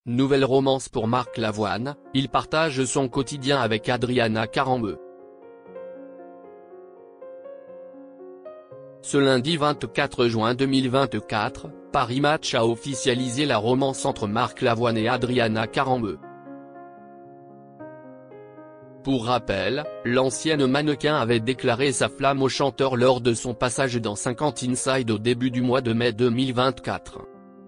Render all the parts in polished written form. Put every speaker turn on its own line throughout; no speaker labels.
Nouvelle romance pour Marc Lavoine, il partage son quotidien avec Adriana Carambeu. Ce lundi 24 juin 2024, Paris Match a officialisé la romance entre Marc Lavoine et Adriana Carambeu. Pour rappel, l'ancienne mannequin avait déclaré sa flamme au chanteur lors de son passage dans 50 Inside au début du mois de mai 2024.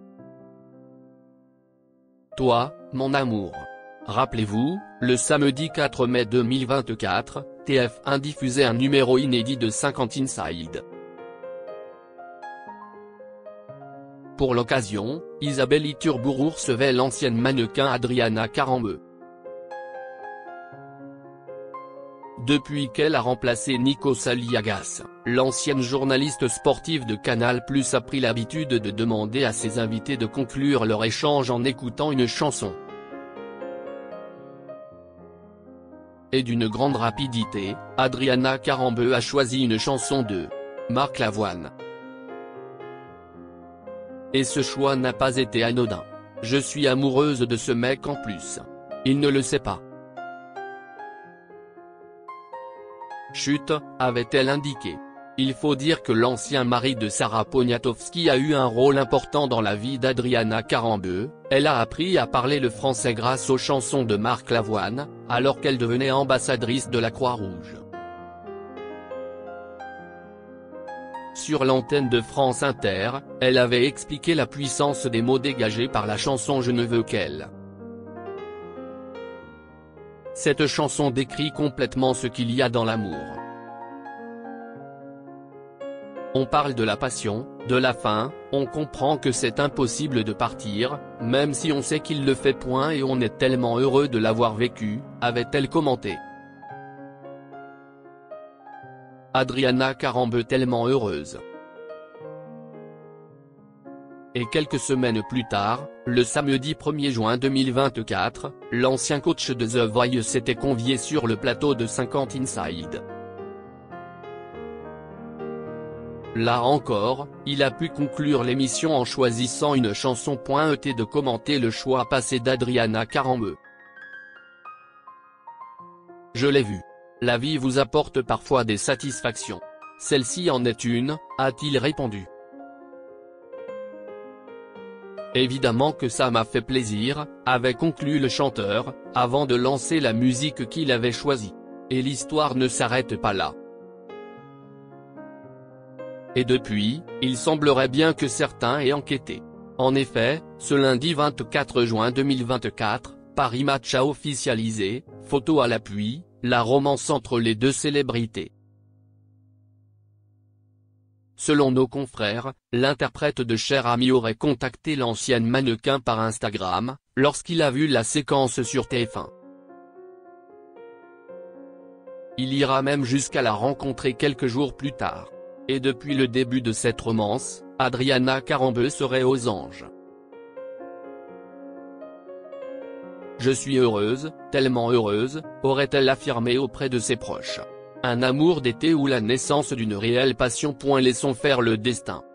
Toi, mon amour. Rappelez-vous, le samedi 4 mai 2024, TF1 diffusait un numéro inédit de 50 Inside. Pour l'occasion, Isabelle Iturburu recevait l'ancienne mannequin Adriana Carambeu. Depuis qu'elle a remplacé Nikos Aliagas, l'ancienne journaliste sportive de Canal+ a pris l'habitude de demander à ses invités de conclure leur échange en écoutant une chanson. Et d'une grande rapidité, Adriana Carambeu a choisi une chanson de Marc Lavoine. Et ce choix n'a pas été anodin. Je suis amoureuse de ce mec en plus. Il ne le sait pas. Chut, avait-elle indiqué. Il faut dire que l'ancien mari de Sarah Poniatowski a eu un rôle important dans la vie d'Adriana Carambeu. Elle a appris à parler le français grâce aux chansons de Marc Lavoine, alors qu'elle devenait ambassadrice de la Croix-Rouge. Sur l'antenne de France Inter, elle avait expliqué la puissance des mots dégagés par la chanson Je ne veux qu'elle. Cette chanson décrit complètement ce qu'il y a dans l'amour. On parle de la passion, de la faim, on comprend que c'est impossible de partir, même si on sait qu'il le fait point et on est tellement heureux de l'avoir vécu, avait-elle commenté. Adriana Carambeu tellement heureuse. Et quelques semaines plus tard, le samedi 1er juin 2024, l'ancien coach de The Voice s'était convié sur le plateau de 50 Inside. Là encore, il a pu conclure l'émission en choisissant une chanson. Et de commenter le choix passé d'Adriana Carambeu. Je l'ai vu. La vie vous apporte parfois des satisfactions. Celle-ci en est une, a-t-il répondu. Évidemment que ça m'a fait plaisir, avait conclu le chanteur, avant de lancer la musique qu'il avait choisie. Et l'histoire ne s'arrête pas là. Et depuis, il semblerait bien que certains aient enquêté. En effet, ce lundi 24 juin 2024, Paris Match a officialisé, photo à l'appui, la romance entre les deux célébrités. Selon nos confrères, l'interprète de Cher Ami aurait contacté l'ancienne mannequin par Instagram, lorsqu'il a vu la séquence sur TF1. Il ira même jusqu'à la rencontrer quelques jours plus tard. Et depuis le début de cette romance, Adriana Carambeu serait aux anges. Je suis heureuse, tellement heureuse, aurait-elle affirmé auprès de ses proches. Un amour d'été ou la naissance d'une réelle passion. Laissons faire le destin.